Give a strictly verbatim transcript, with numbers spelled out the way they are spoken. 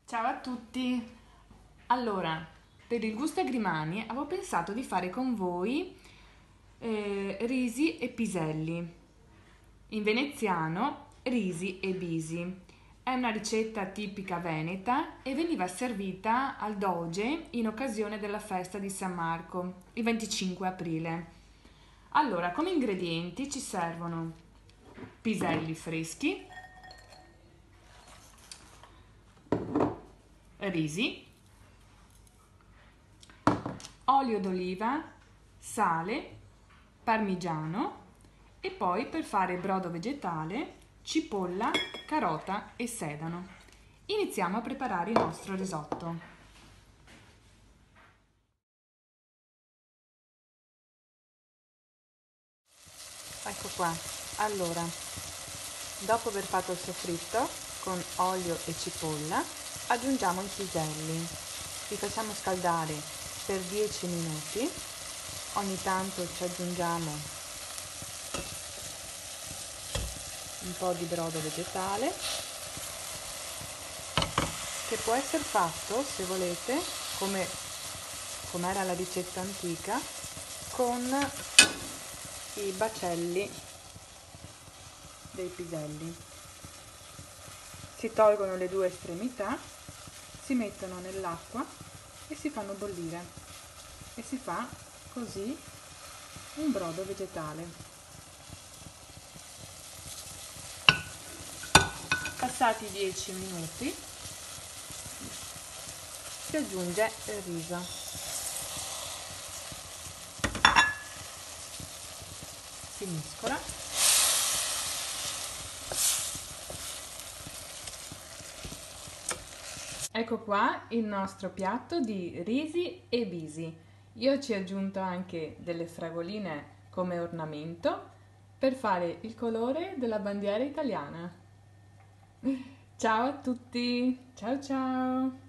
Ciao a tutti! Allora, per il gusto agrimani avevo pensato di fare con voi eh, risi e piselli. In veneziano, risi e bisi. È una ricetta tipica veneta e veniva servita al doge in occasione della festa di San Marco, il venticinque aprile. Allora, come ingredienti ci servono piselli freschi, risi, olio d'oliva, sale, parmigiano e poi per fare il brodo vegetale cipolla, carota e sedano. Iniziamo a preparare il nostro risotto. Ecco qua. Allora, dopo aver fatto il soffritto con olio e cipolla, aggiungiamo i piselli. Li facciamo scaldare per dieci minuti. Ogni tanto ci aggiungiamo un po' di brodo vegetale che può essere fatto, se volete, come come era la ricetta antica, con i bacelli dei piselli. Si tolgono le due estremità, si mettono nell'acqua e si fanno bollire e si fa così un brodo vegetale. Passati dieci minuti si aggiunge il riso. Si mescola. Ecco qua il nostro piatto di risi e bisi. Io ci ho aggiunto anche delle fragoline come ornamento per fare il colore della bandiera italiana. Ciao a tutti, ciao ciao!